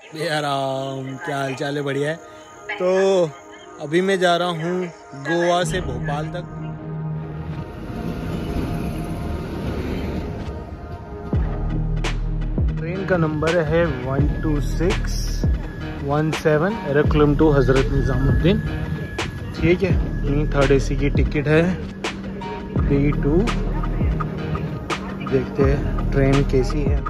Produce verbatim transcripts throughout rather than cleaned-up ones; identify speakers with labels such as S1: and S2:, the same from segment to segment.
S1: आराम, क्या हाल चाल है? बढ़िया है। तो अभी मैं जा रहा हूँ गोवा से भोपाल तक। ट्रेन का नंबर है one two six one seven Ernakulam to Hazrat Nizamuddin. ठीक है, अपनी थर्ड एसी की टिकट है बी टू। देखते हैं ट्रेन कैसी है।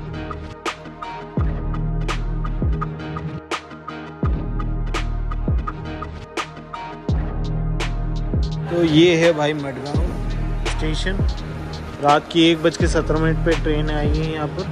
S1: तो ये है भाई मडगांव स्टेशन। रात की एक बज के सत्रह मिनट पर ट्रेन आई है यहाँ पर।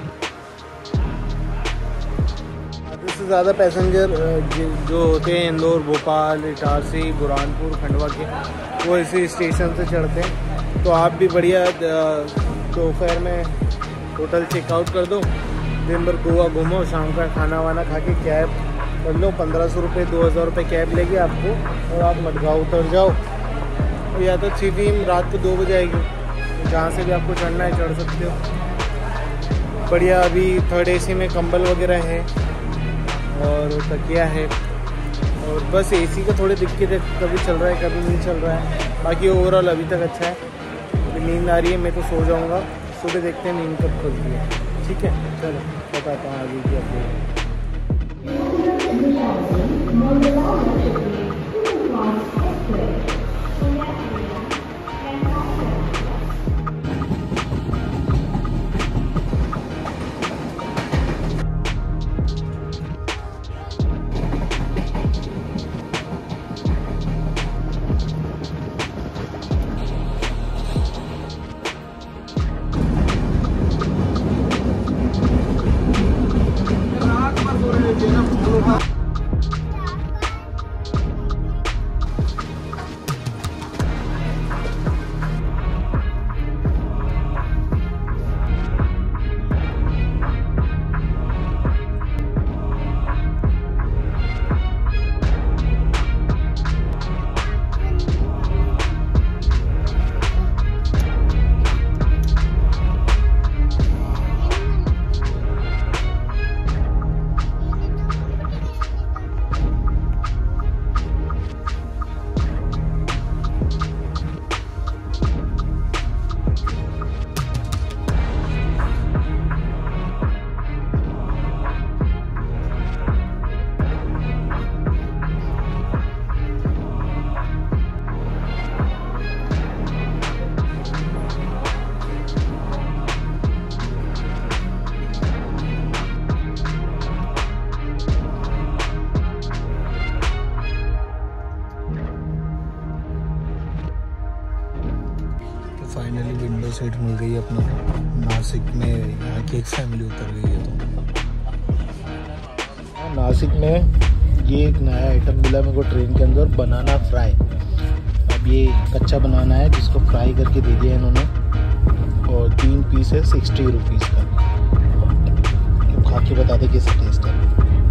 S1: आधे से ज़्यादा पैसेंजर जो होते हैं इंदौर, भोपाल, इटारसी, बुरहानपुर, खंडवा के, वो इसी स्टेशन से चढ़ते हैं। तो आप भी बढ़िया दोपहर में होटल चेकआउट कर दो, दिन भर गोवा घूमो, शाम का खाना वाना खा के कैब कर लो। पंद्रह सौ रुपये दो हज़ार रुपये कैब लेगी आपको और आप मडगांव उतर जाओ। और या तो सीधी रात को दो बजे आएगी, जहाँ से भी आपको चढ़ना है चढ़ सकते हो। बढ़िया, अभी थर्ड एसी में कंबल वगैरह है और तकिया है। और बस एसी का थोड़ी दिक्कत है, कभी चल रहा है कभी नहीं चल रहा है। बाकी ओवरऑल अभी तक अच्छा है। अभी नींद आ रही है, मैं तो सो जाऊँगा। सुबह देखते हैं नींद कब खुलती है। ठीक है, चलो बताता हूँ आगे की अपडेट। फाइनली विंडो सीट मिल गई अपने को नासिक में। यहाँ की एक फैमिली उतर गई है। तो नासिक में ये एक नया आइटम मिला मेरे को ट्रेन के अंदर, बनाना फ्राई। अब ये कच्चा बनाना है जिसको फ्राई करके दे दिया इन्होंने, और तीन पीस है सिक्सटी रुपीज़ का। तो खा के बता दे कैसा टेस्ट है।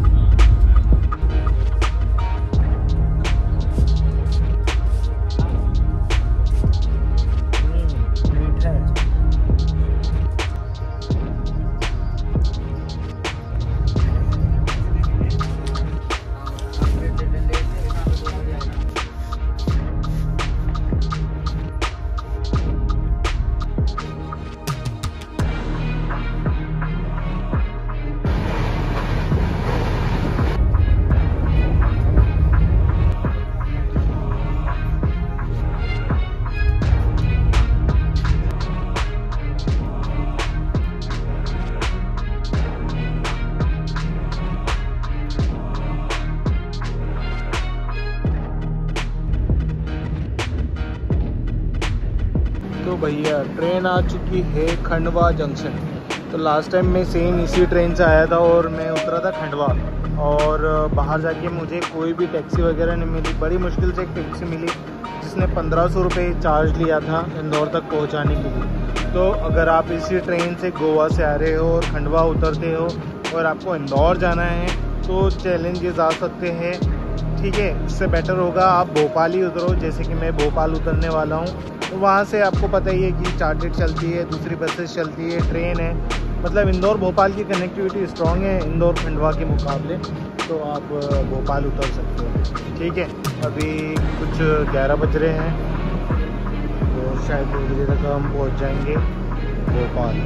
S1: तो भैया ट्रेन आ चुकी है खंडवा जंक्शन। तो लास्ट टाइम मैं सेम इसी ट्रेन से आया था और मैं उतरा था खंडवा, और बाहर जाके मुझे कोई भी टैक्सी वगैरह नहीं मिली। बड़ी मुश्किल से एक टैक्सी मिली जिसने पंद्रह सौ रुपये चार्ज लिया था इंदौर तक पहुंचाने के लिए। तो अगर आप इसी ट्रेन से गोवा से आ रहे हो और खंडवा उतरते हो और आपको इंदौर जाना है तो चैलेंजेस आ सकते हैं। ठीक है, इससे बेटर होगा आप भोपाल ही उतरो, जैसे कि मैं भोपाल उतरने वाला हूँ। तो वहाँ से आपको पता ही है कि चार्टेड चलती है, दूसरी बसेस चलती है, ट्रेन है, मतलब इंदौर भोपाल की कनेक्टिविटी स्ट्रॉन्ग है इंदौर खंडवा के मुकाबले, तो आप भोपाल उतर सकते हो। ठीक है, अभी कुछ ग्यारह बज रहे हैं, तो शायद दो बजे तक हम पहुंच जाएंगे भोपाल।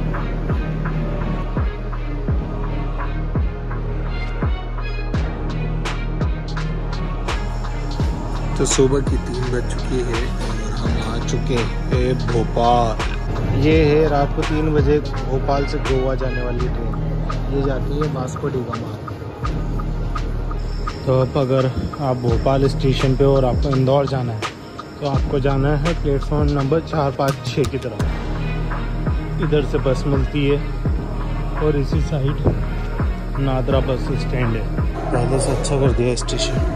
S2: तो सुबह की तीन बज चुकी है और हम आ चुके हैं भोपाल।
S1: ये है रात को तीन बजे भोपाल से गोवा जाने वाली ट्रेन, ये जाती है वास्को डी गामा। तो अब अगर आप भोपाल स्टेशन पे और आपको इंदौर जाना है तो आपको जाना है प्लेटफॉर्म नंबर चार पाँच छः की तरफ। इधर से बस मिलती है और इसी साइड नादरा बस स्टैंड है। पहले से अच्छा कर दिया स्टेशन।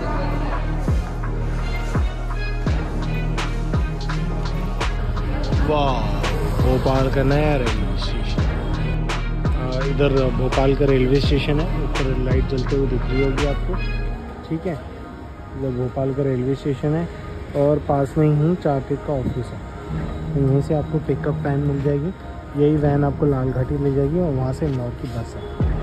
S1: वाह, भोपाल का नया रेलवे स्टेशन। इधर भोपाल का रेलवे स्टेशन है, ऊपर लाइट जलते हुए दिख रही होगी आपको। ठीक है, इधर भोपाल का रेलवे स्टेशन है और पास में ही चार्टेड का ऑफिस है। यहीं से आपको पिकअप वैन मिल जाएगी, यही वैन आपको लाल घाटी ले जाएगी और वहाँ से इंदौर की बस है।